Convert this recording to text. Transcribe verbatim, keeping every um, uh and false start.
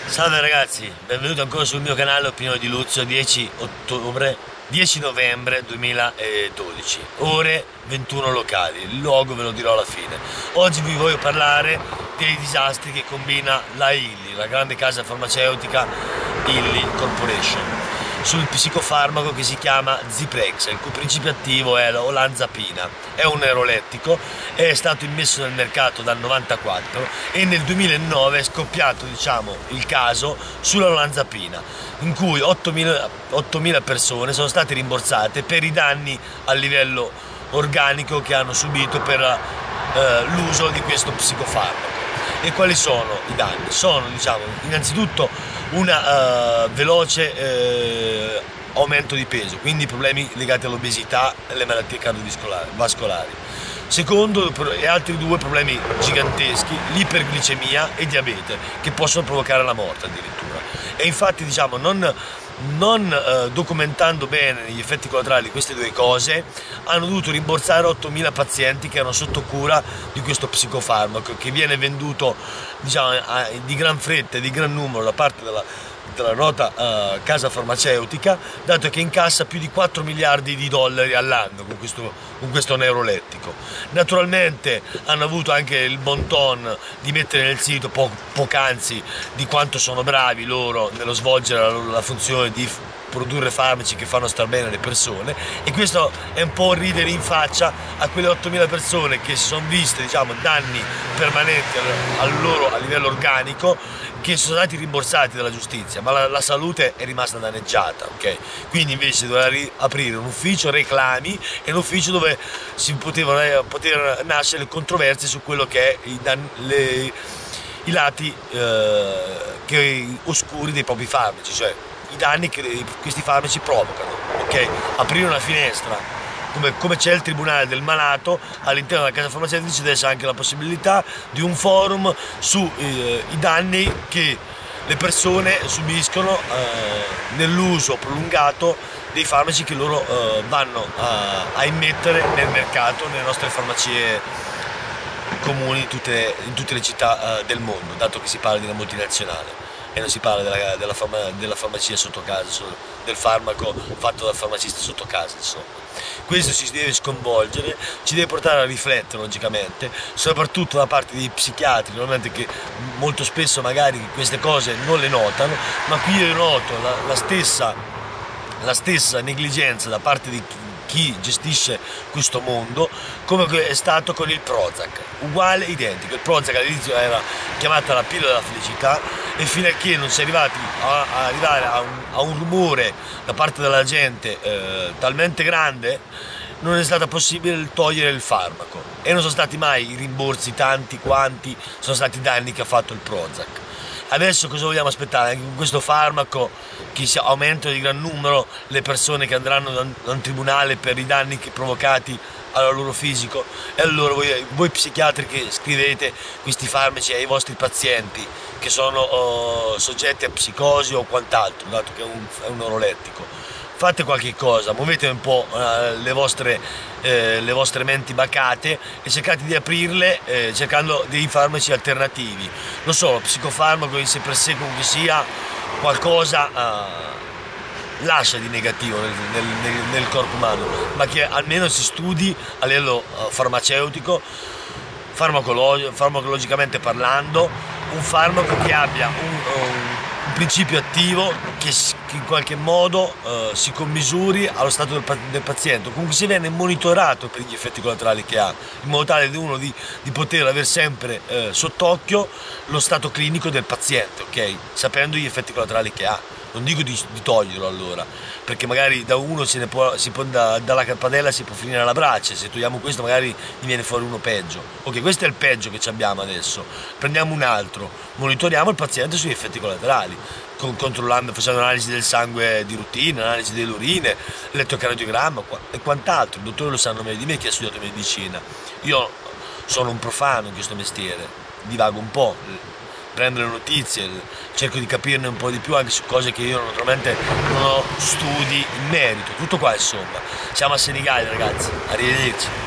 Salve ragazzi, benvenuti ancora sul mio canale Opinione di Luzio. Dieci ottobre, dieci novembre duemiladodici, ore ventuno locali. Il luogo ve lo dirò alla fine. Oggi vi voglio parlare dei disastri che combina la Illy, la grande casa farmaceutica Illy Corporation, sul psicofarmaco che si chiama Zyprexa, il cui principio attivo è l'olanzapina. È un neurolettico, è stato immesso nel mercato dal novantaquattro e nel duemilanove è scoppiato, diciamo, il caso sulla olanzapina, in cui ottomila persone sono state rimborsate per i danni a livello organico che hanno subito per eh, l'uso di questo psicofarmaco. E quali sono i danni? Sono, diciamo, innanzitutto un uh, veloce uh, aumento di peso, quindi problemi legati all'obesità e alle malattie cardiovascolari. Secondo, e altri due problemi giganteschi, l'iperglicemia e diabete, che possono provocare la morte addirittura. E infatti, diciamo, non, non uh, documentando bene gli effetti collaterali di queste due cose, hanno dovuto rimborsare ottomila pazienti che erano sotto cura di questo psicofarmaco, che viene venduto, diciamo, a, di gran fretta e di gran numero da parte della, della nota uh, casa farmaceutica, dato che incassa più di quattro miliardi di dollari all'anno con questo, con questo neurolettico. Naturalmente hanno avuto anche il bon ton di mettere nel sito po poc'anzi di quanto sono bravi loro nello svolgere la, la funzione di produrre farmaci che fanno star bene le persone, e questo è un po' ridere in faccia a quelle ottomila persone che si sono viste, diciamo, danni permanenti al loro a livello organico, che sono stati rimborsati dalla giustizia, ma la, la salute è rimasta danneggiata, ok? Quindi invece doveva aprire un ufficio reclami e un ufficio dove si potevano eh, poter nascere controversie su quello che è i, dan le, i lati eh, che, oscuri dei propri farmaci, cioè i danni che questi farmaci provocano, ok? Aprire una finestra, come, come c'è il tribunale del malato, all'interno della casa farmaceutica ci deve essere anche la possibilità di un forum su eh, i danni che le persone subiscono eh, nell'uso prolungato dei farmaci che loro eh, vanno a, a immettere nel mercato, nelle nostre farmacie comuni in tutte, in tutte le città eh, del mondo, dato che si parla di una multinazionale e non si parla della, della, farma, della farmacia sotto casa, del farmaco fatto dal farmacista sotto casa, insomma. Questo ci deve sconvolgere, ci deve portare a riflettere logicamente, soprattutto da parte dei psichiatri, normalmente, che molto spesso magari queste cose non le notano, ma qui io noto la, la, stessa, la stessa negligenza da parte di chi gestisce questo mondo, come è stato con il Prozac, uguale, identico. Il Prozac all'inizio era chiamata la pillola della felicità, e fino a che non si è arrivati a, a arrivare a un, a un rumore da parte della gente eh, talmente grande, non è stato possibile togliere il farmaco, e non sono stati mai i rimborsi tanti quanti sono stati i danni che ha fatto il Prozac. Adesso cosa vogliamo aspettare? Anche con questo farmaco che si aumenta di gran numero le persone che andranno da un, da un tribunale per i danni che provocati al loro fisico, e allora voi, voi psichiatri che scrivete questi farmaci ai vostri pazienti che sono oh, soggetti a psicosi o quant'altro, dato che è un, è un neurolettico, fate qualche cosa, muovete un po' uh, le, vostre, eh, le vostre menti bacate e cercate di aprirle eh, cercando dei farmaci alternativi. Non solo, psicofarmaco in sé per sé, comunque sia, qualcosa uh, lascia di negativo nel, nel, nel, nel corpo umano, ma che almeno si studi a livello uh, farmaceutico, farmacolo farmacologicamente parlando, un farmaco che abbia un, un, un principio attivo che, che in qualche modo uh, si commisuri allo stato del, del paziente, comunque si viene monitorato per gli effetti collaterali che ha, in modo tale di uno di, di poter avere sempre uh, sott'occhio lo stato clinico del paziente, ok? Sapendo gli effetti collaterali che ha. Non dico di, di toglierlo allora, perché magari da uno se ne può, si può, da, dalla campanella si può finire alla brace, se togliamo questo magari gli viene fuori uno peggio. Ok, questo è il peggio che abbiamo adesso, prendiamo un altro, monitoriamo il paziente sugli effetti collaterali, con, controllando, facendo analisi del sangue di routine, analisi delle urine, elettrocardiogramma e quant'altro. Il dottore lo sanno meglio di me che ha studiato medicina. Io sono un profano in questo mestiere, divago un po', prendo le notizie, cerco di capirne un po' di più anche su cose che io naturalmente non ho studi in merito. Tutto qua, insomma. Siamo a Senigallia, ragazzi, arrivederci.